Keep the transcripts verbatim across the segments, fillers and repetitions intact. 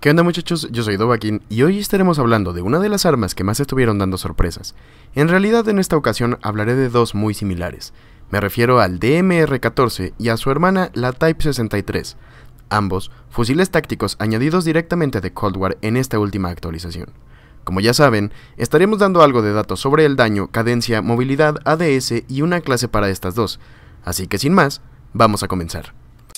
¿Qué onda, muchachos? Yo soy Dovahkiin y hoy estaremos hablando de una de las armas que más estuvieron dando sorpresas. En realidad, en esta ocasión hablaré de dos muy similares. Me refiero al D M R catorce y a su hermana, la Type sesenta y tres. Ambos, fusiles tácticos añadidos directamente de Cold War en esta última actualización. Como ya saben, estaremos dando algo de datos sobre el daño, cadencia, movilidad, A D S y una clase para estas dos. Así que sin más, vamos a comenzar.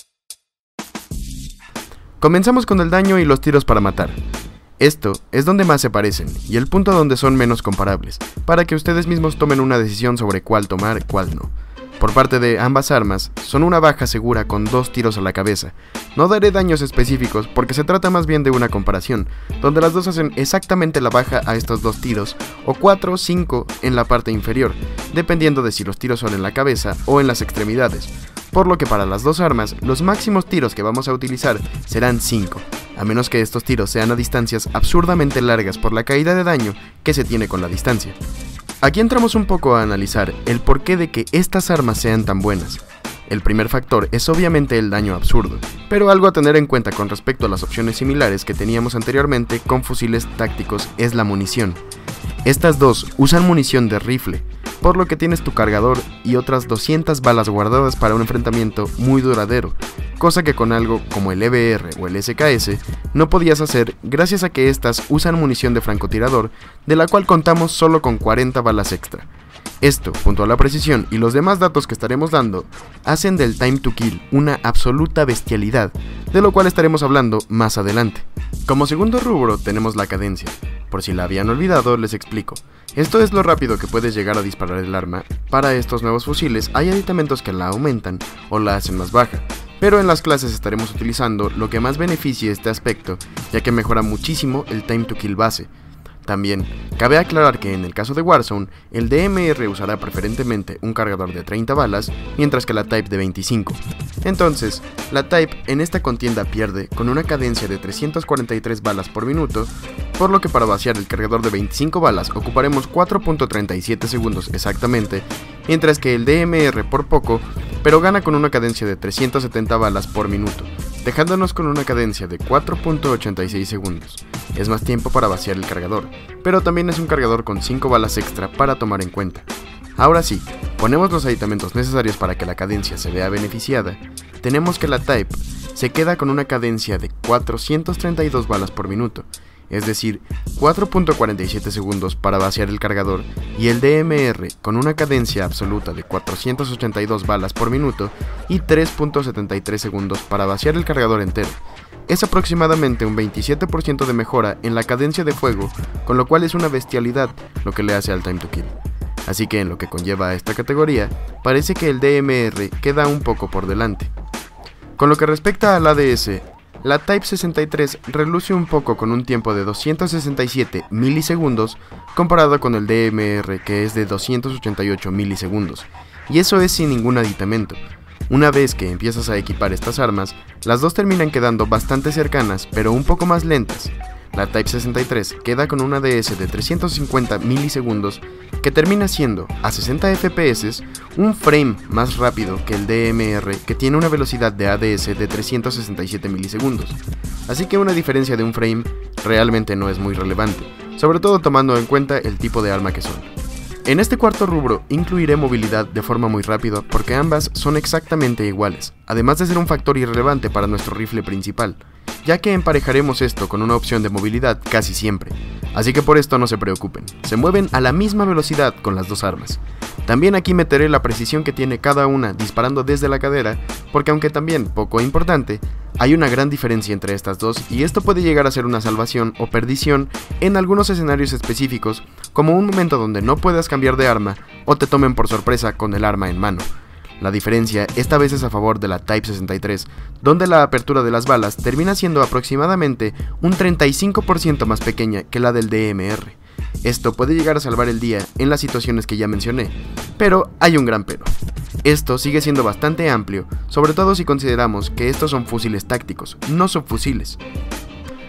Comenzamos con el daño y los tiros para matar. Esto es donde más se parecen y el punto donde son menos comparables, para que ustedes mismos tomen una decisión sobre cuál tomar y cuál no. Por parte de ambas armas, son una baja segura con dos tiros a la cabeza. No daré daños específicos porque se trata más bien de una comparación, donde las dos hacen exactamente la baja a estos dos tiros, o cuatro o cinco en la parte inferior, dependiendo de si los tiros son en la cabeza o en las extremidades. Por lo que para las dos armas, los máximos tiros que vamos a utilizar serán cinco, a menos que estos tiros sean a distancias absurdamente largas por la caída de daño que se tiene con la distancia. Aquí entramos un poco a analizar el porqué de que estas armas sean tan buenas. El primer factor es obviamente el daño absurdo, pero algo a tener en cuenta con respecto a las opciones similares que teníamos anteriormente con fusiles tácticos es la munición. Estas dos usan munición de rifle, por lo que tienes tu cargador y otras doscientas balas guardadas para un enfrentamiento muy duradero, cosa que con algo como el E B R o el S K S no podías hacer gracias a que estas usan munición de francotirador, de la cual contamos solo con cuarenta balas extra. Esto, junto a la precisión y los demás datos que estaremos dando, hacen del time to kill una absoluta bestialidad, de lo cual estaremos hablando más adelante. Como segundo rubro tenemos la cadencia. Por si la habían olvidado, les explico. Esto es lo rápido que puedes llegar a disparar el arma. Para estos nuevos fusiles hay aditamentos que la aumentan o la hacen más baja, pero en las clases estaremos utilizando lo que más beneficie este aspecto, ya que mejora muchísimo el time to kill base. También, cabe aclarar que en el caso de Warzone, el D M R usará preferentemente un cargador de treinta balas, mientras que la Type de veinticinco. Entonces, la Type en esta contienda pierde con una cadencia de trescientas cuarenta y tres balas por minuto, por lo que para vaciar el cargador de veinticinco balas ocuparemos cuatro punto treinta y siete segundos exactamente, mientras que el D M R por poco, pero gana con una cadencia de trescientas setenta balas por minuto, dejándonos con una cadencia de cuatro punto ochenta y seis segundos. Es más tiempo para vaciar el cargador, pero también es un cargador con cinco balas extra para tomar en cuenta. Ahora sí, ponemos los aditamentos necesarios para que la cadencia se vea beneficiada. Tenemos que la Type se queda con una cadencia de cuatrocientas treinta y dos balas por minuto, es decir, cuatro punto cuarenta y siete segundos para vaciar el cargador, y el D M R con una cadencia absoluta de cuatrocientas ochenta y dos balas por minuto y tres punto setenta y tres segundos para vaciar el cargador entero. Es aproximadamente un veintisiete por ciento de mejora en la cadencia de fuego, con lo cual es una bestialidad lo que le hace al time to kill. Así que en lo que conlleva a esta categoría, parece que el D M R queda un poco por delante. Con lo que respecta al A D S, la Type sesenta y tres reluce un poco con un tiempo de doscientos sesenta y siete milisegundos comparado con el D M R que es de doscientos ochenta y ocho milisegundos, y eso es sin ningún aditamento. Una vez que empiezas a equipar estas armas, las dos terminan quedando bastante cercanas pero un poco más lentas. La Type sesenta y tres queda con un A D S de trescientos cincuenta milisegundos que termina siendo, a sesenta F P S, un frame más rápido que el D M R que tiene una velocidad de A D S de trescientos sesenta y siete milisegundos. Así que una diferencia de un frame realmente no es muy relevante, sobre todo tomando en cuenta el tipo de arma que son. En este cuarto rubro incluiré movilidad de forma muy rápida porque ambas son exactamente iguales, además de ser un factor irrelevante para nuestro rifle principal, ya que emparejaremos esto con una opción de movilidad casi siempre, así que por esto no se preocupen, se mueven a la misma velocidad con las dos armas. También aquí meteré la precisión que tiene cada una disparando desde la cadera, porque aunque también poco importante, hay una gran diferencia entre estas dos y esto puede llegar a ser una salvación o perdición en algunos escenarios específicos, como un momento donde no puedas cambiar de arma o te tomen por sorpresa con el arma en mano. La diferencia esta vez es a favor de la Type sesenta y tres, donde la apertura de las balas termina siendo aproximadamente un treinta y cinco por ciento más pequeña que la del D M R. Esto puede llegar a salvar el día en las situaciones que ya mencioné, pero hay un gran pero. Esto sigue siendo bastante amplio, sobre todo si consideramos que estos son fusiles tácticos, no subfusiles.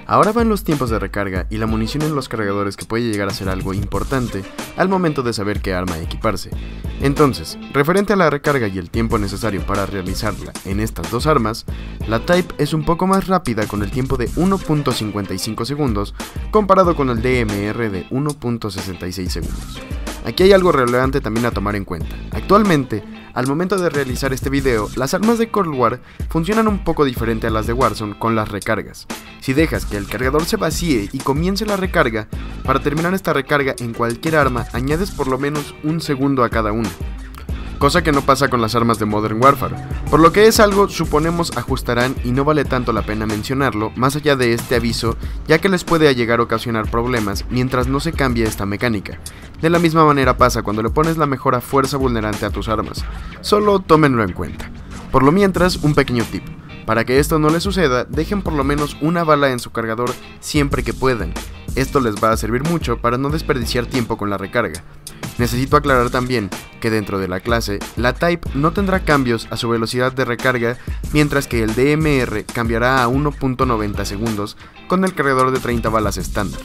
Ahora van los tiempos de recarga y la munición en los cargadores, que puede llegar a ser algo importante al momento de saber qué arma equiparse. Entonces, referente a la recarga y el tiempo necesario para realizarla en estas dos armas, la Type es un poco más rápida con el tiempo de uno punto cincuenta y cinco segundos comparado con el D M R de uno punto sesenta y seis segundos. Aquí hay algo relevante también a tomar en cuenta. Actualmente, al momento de realizar este video, las armas de Cold War funcionan un poco diferente a las de Warzone con las recargas. Si dejas que el cargador se vacíe y comience la recarga, para terminar esta recarga en cualquier arma añades por lo menos un segundo a cada una, cosa que no pasa con las armas de Modern Warfare, por lo que es algo suponemos ajustarán y no vale tanto la pena mencionarlo más allá de este aviso, ya que les puede llegar a ocasionar problemas mientras no se cambie esta mecánica. De la misma manera pasa cuando le pones la mejora fuerza vulnerante a tus armas, solo tómenlo en cuenta. Por lo mientras, un pequeño tip: para que esto no les suceda, dejen por lo menos una bala en su cargador siempre que puedan. Esto les va a servir mucho para no desperdiciar tiempo con la recarga. Necesito aclarar también que dentro de la clase, la Type no tendrá cambios a su velocidad de recarga, mientras que el D M R cambiará a uno punto noventa segundos con el cargador de treinta balas estándar.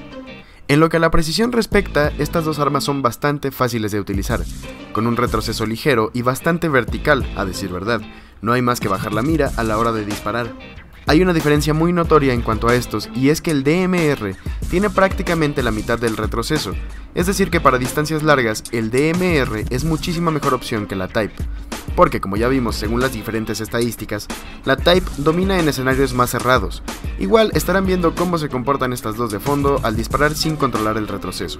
En lo que a la precisión respecta, estas dos armas son bastante fáciles de utilizar, con un retroceso ligero y bastante vertical, a decir verdad. No hay más que bajar la mira a la hora de disparar. Hay una diferencia muy notoria en cuanto a estos, y es que el D M R tiene prácticamente la mitad del retroceso, es decir que para distancias largas el D M R es muchísima mejor opción que la Type, porque como ya vimos según las diferentes estadísticas, la Type domina en escenarios más cerrados. Igual estarán viendo cómo se comportan estas dos de fondo al disparar sin controlar el retroceso.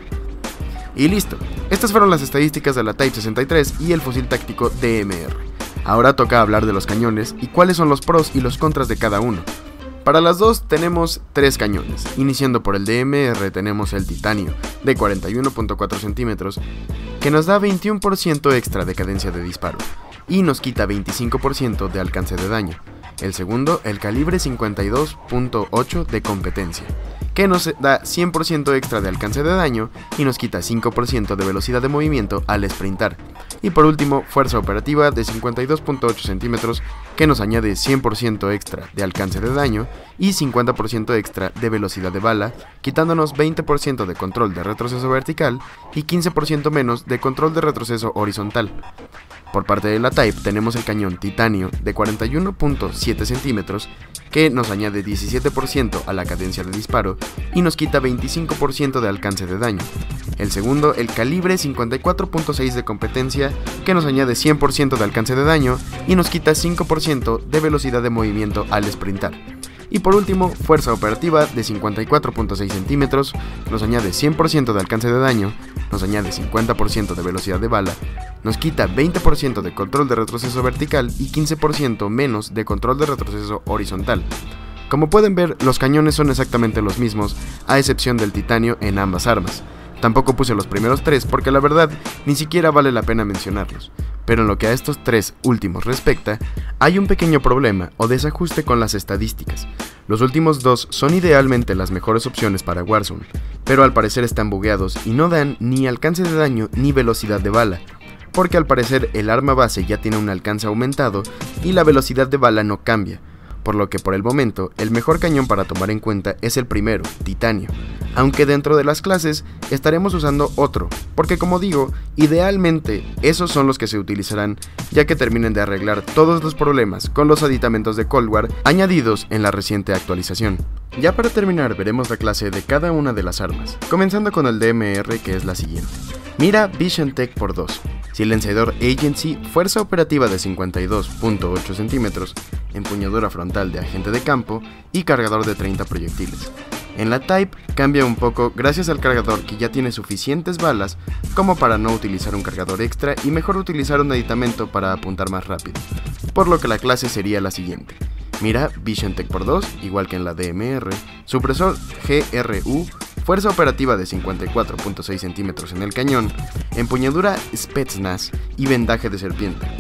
Y listo, estas fueron las estadísticas de la Type sesenta y tres y el fusil táctico D M R. Ahora toca hablar de los cañones y cuáles son los pros y los contras de cada uno. Para las dos tenemos tres cañones. Iniciando por el D M R tenemos el titanio de cuarenta y uno punto cuatro centímetros, que nos da veintiuno por ciento extra de cadencia de disparo y nos quita veinticinco por ciento de alcance de daño. El segundo, el calibre cincuenta y dos punto ocho de competencia, que nos da cien por ciento extra de alcance de daño y nos quita cinco por ciento de velocidad de movimiento al sprintar. Y por último, fuerza operativa de cincuenta y dos punto ocho centímetros, que nos añade cien por ciento extra de alcance de daño y cincuenta por ciento extra de velocidad de bala, quitándonos veinte por ciento de control de retroceso vertical y quince por ciento menos de control de retroceso horizontal. Por parte de la Type tenemos el cañón titanio de cuarenta y uno punto siete centímetros, que nos añade diecisiete por ciento a la cadencia de disparo y nos quita veinticinco por ciento de alcance de daño. El segundo, el calibre cincuenta y cuatro punto seis de competencia, que nos añade cien por ciento de alcance de daño y nos quita cinco por ciento de velocidad de movimiento al sprintar. Y por último, fuerza operativa de cincuenta y cuatro punto seis centímetros, nos añade cien por ciento de alcance de daño, nos añade cincuenta por ciento de velocidad de bala, nos quita veinte por ciento de control de retroceso vertical y quince por ciento menos de control de retroceso horizontal. Como pueden ver, los cañones son exactamente los mismos, a excepción del titanio en ambas armas. Tampoco puse los primeros tres porque la verdad ni siquiera vale la pena mencionarlos. Pero en lo que a estos tres últimos respecta, hay un pequeño problema o desajuste con las estadísticas. Los últimos dos son idealmente las mejores opciones para Warzone, pero al parecer están bugueados y no dan ni alcance de daño ni velocidad de bala, porque al parecer el arma base ya tiene un alcance aumentado y la velocidad de bala no cambia, por lo que por el momento el mejor cañón para tomar en cuenta es el primero, titanio, aunque dentro de las clases estaremos usando otro, porque como digo, idealmente esos son los que se utilizarán ya que terminen de arreglar todos los problemas con los aditamentos de Cold War añadidos en la reciente actualización. Ya para terminar veremos la clase de cada una de las armas, comenzando con el D M R, que es la siguiente. Mira Vision Tech por dos, silenciador Agency, fuerza operativa de cincuenta y dos punto ocho centímetros, empuñadura frontal de agente de campo y cargador de treinta proyectiles. En la Type cambia un poco gracias al cargador, que ya tiene suficientes balas como para no utilizar un cargador extra y mejor utilizar un aditamento para apuntar más rápido, por lo que la clase sería la siguiente. Mira Vision Tech por dos, igual que en la D M R, supresor G R U, fuerza operativa de cincuenta y cuatro punto seis centímetros en el cañón, empuñadura Spetsnaz y vendaje de serpiente.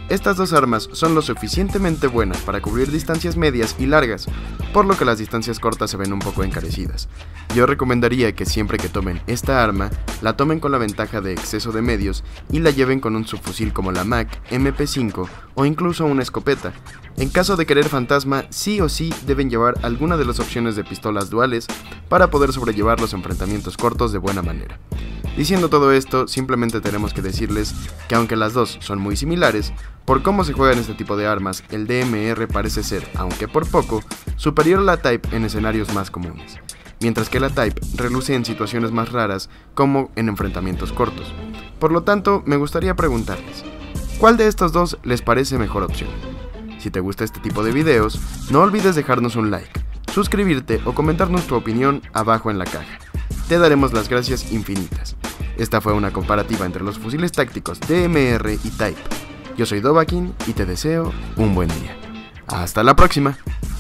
Estas dos armas son lo suficientemente buenas para cubrir distancias medias y largas, por lo que las distancias cortas se ven un poco encarecidas. Yo recomendaría que siempre que tomen esta arma, la tomen con la ventaja de exceso de medios y la lleven con un subfusil como la Mac, eme pe cinco o incluso una escopeta. En caso de querer fantasma, sí o sí deben llevar alguna de las opciones de pistolas duales para poder sobrellevar los enfrentamientos cortos de buena manera. Diciendo todo esto, simplemente tenemos que decirles que aunque las dos son muy similares, por cómo se juegan este tipo de armas, el de eme erre parece ser, aunque por poco, superior a la Type en escenarios más comunes, mientras que la Type reluce en situaciones más raras como en enfrentamientos cortos. Por lo tanto, me gustaría preguntarles, ¿cuál de estos dos les parece mejor opción? Si te gusta este tipo de videos, no olvides dejarnos un like, suscribirte o comentarnos tu opinión abajo en la caja. Te daremos las gracias infinitas. Esta fue una comparativa entre los fusiles tácticos de eme erre y Type. Yo soy Dovahkiin y te deseo un buen día. ¡Hasta la próxima!